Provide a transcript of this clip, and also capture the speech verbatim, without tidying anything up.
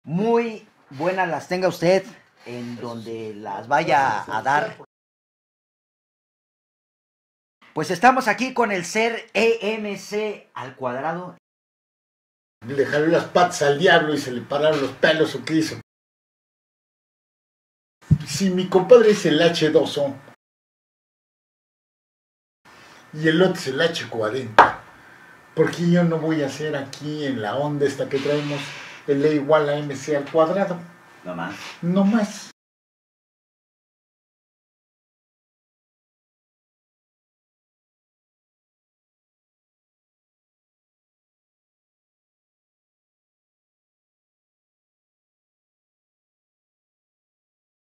Muy buenas las tenga usted en donde las vaya a dar. Pues estamos aquí con el ser E M C al cuadrado. Le jaló las patas al diablo y se le pararon los pelos, ¿o qué hizo? Si mi compadre es el hache dos O y el otro es el hache cuarenta, ¿por qué yo no voy a hacer aquí en la onda esta que traemos el E igual a M C al cuadrado? No más. No más.